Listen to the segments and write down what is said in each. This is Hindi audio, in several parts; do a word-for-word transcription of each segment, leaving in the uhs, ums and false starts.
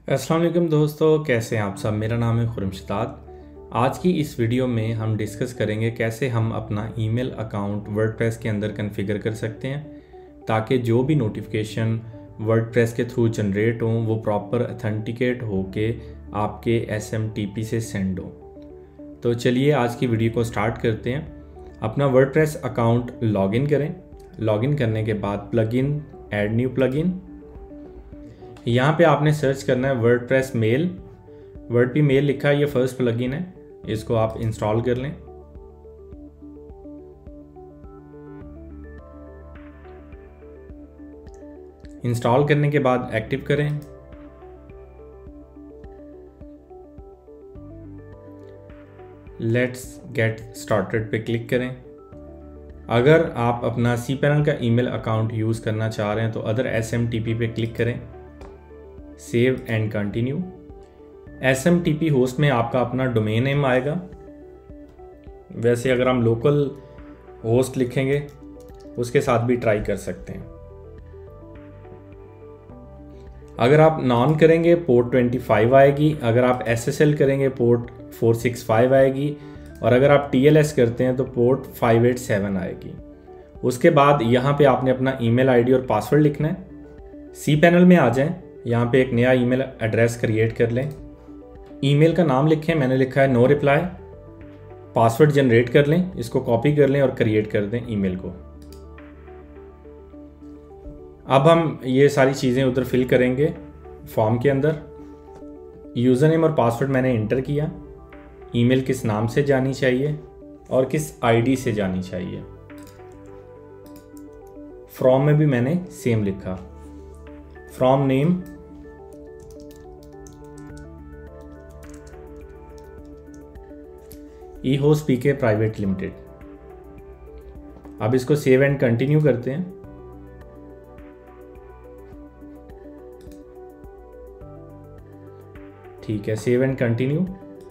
अस्सलाम वालेकुम दोस्तों, कैसे हैं आप सब। मेरा नाम है खुर्रम शहजाद। आज की इस वीडियो में हम डिस्कस करेंगे कैसे हम अपना ईमेल अकाउंट वर्डप्रेस के अंदर कॉन्फ़िगर कर सकते हैं ताकि जो भी नोटिफिकेशन वर्डप्रेस के थ्रू जनरेट हों वो प्रॉपर अथेंटिकेट होके आपके एस एम टी पी से सेंड हो। तो चलिए आज की वीडियो को स्टार्ट करते हैं। अपना वर्डप्रेस अकाउंट लॉगिन करें। लॉगिन करने के बाद प्लगइन, ऐड न्यू प्लगइन, यहाँ पे आपने सर्च करना है वर्डप्रेस मेल। वर्ड पे मेल लिखा है, ये फर्स्ट प्लगइन है, इसको आप इंस्टॉल कर लें। इंस्टॉल करने के बाद एक्टिव करें। लेट्स गेट स्टार्टेड पे क्लिक करें। अगर आप अपना cPanel का ईमेल अकाउंट यूज़ करना चाह रहे हैं तो other S M T P पे क्लिक करें, save and continue. S M T P host में आपका अपना डोमेन नेम आएगा। वैसे अगर हम लोकल होस्ट लिखेंगे उसके साथ भी ट्राई कर सकते हैं। अगर आप नॉन करेंगे पोर्ट पच्चीस आएगी, अगर आप एस एस एल करेंगे पोर्ट चार सौ पैंसठ आएगी, और अगर आप टी एल एस करते हैं तो पोर्ट पाँच सौ सत्तासी आएगी। उसके बाद यहाँ पे आपने अपना ईमेल आईडी और पासवर्ड लिखना है। cPanel में आ जाएं, यहाँ पे एक नया ईमेल एड्रेस क्रिएट कर लें। ईमेल का नाम लिखें, मैंने लिखा है नो रिप्लाई। पासवर्ड जनरेट कर लें, इसको कॉपी कर लें और क्रिएट कर दें ईमेल को। अब हम ये सारी चीज़ें उधर फिल करेंगे फॉर्म के अंदर। यूज़र नेम और पासवर्ड मैंने इंटर किया। ईमेल किस नाम से जानी चाहिए और किस आईडी से जानी चाहिए। फ्रॉम में भी मैंने सेम लिखा, from name, eHostPK private limited. अब इसको सेव एंड कंटिन्यू करते हैं। ठीक है, सेव एंड कंटिन्यू।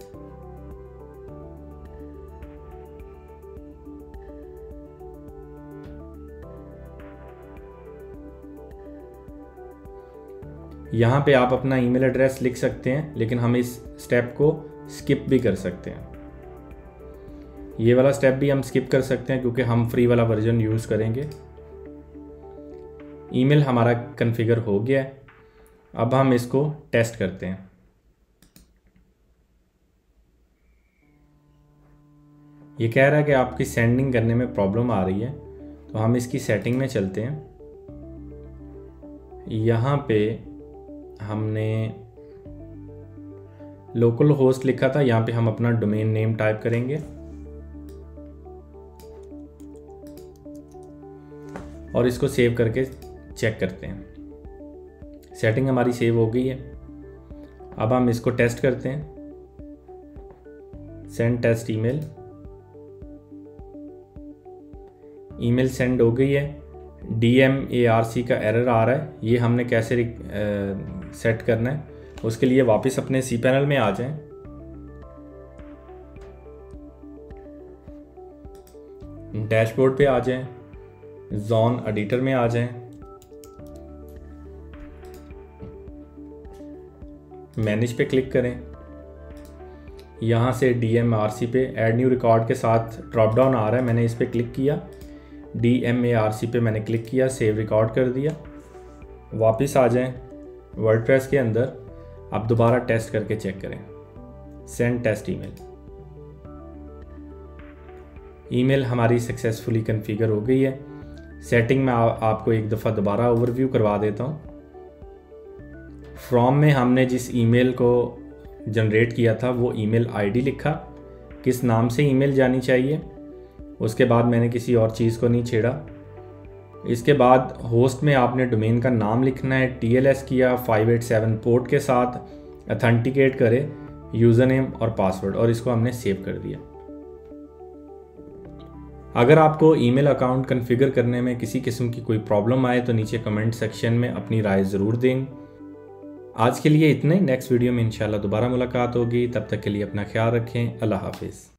यहाँ पे आप अपना ईमेल एड्रेस लिख सकते हैं, लेकिन हम इस स्टेप को स्किप भी कर सकते हैं। ये वाला स्टेप भी हम स्किप कर सकते हैं क्योंकि हम फ्री वाला वर्जन यूज़ करेंगे। ईमेल हमारा कॉन्फ़िगर हो गया है। अब हम इसको टेस्ट करते हैं। ये कह रहा है कि आपकी सेंडिंग करने में प्रॉब्लम आ रही है, तो हम इसकी सेटिंग में चलते हैं। यहाँ पे हमने लोकल होस्ट लिखा था, यहाँ पे हम अपना डोमेन नेम टाइप करेंगे और इसको सेव करके चेक करते हैं। सेटिंग हमारी सेव हो गई है। अब हम इसको टेस्ट करते हैं। Send test email, email send हो गई है। D M A R C का एरर आ रहा है, ये हमने कैसे सेट करना है उसके लिए वापस अपने cPanel में आ जाएं। डैशबोर्ड पे आ जाएं, जोन एडिटर में आ जाएं, मैनेज पे क्लिक करें। यहाँ से डी एम आर सी पे ऐड न्यू रिकॉर्ड के साथ ड्रॉप डाउन आ रहा है, मैंने इस पे क्लिक किया। D M A R C पे मैंने क्लिक किया, सेव रिकॉर्ड कर दिया। वापस आ जाएं वर्डप्रेस के अंदर। आप दोबारा टेस्ट करके चेक करें। Send test email. ईमेल हमारी सक्सेसफुली कॉन्फ़िगर हो गई है। सेटिंग में आ, आपको एक दफ़ा दोबारा ओवरव्यू करवा देता हूँ। फ्रॉम में हमने जिस ईमेल को जनरेट किया था वो ईमेल आईडी लिखा, किस नाम से ईमेल जानी चाहिए। उसके बाद मैंने किसी और चीज़ को नहीं छेड़ा। इसके बाद होस्ट में आपने डोमेन का नाम लिखना है। टी एल एस किया, पाँच सौ सत्तासी पोर्ट के साथ अथेंटिकेट करे यूज़र नेम और पासवर्ड, और इसको हमने सेव कर दिया। अगर आपको ईमेल अकाउंट कॉन्फ़िगर करने में किसी किस्म की कोई प्रॉब्लम आए तो नीचे कमेंट सेक्शन में अपनी राय ज़रूर दें। आज के लिए इतना ही। नेक्स्ट वीडियो में इंशाल्लाह दोबारा मुलाकात होगी। तब तक के लिए अपना ख्याल रखें। अल्लाह हाफिज़।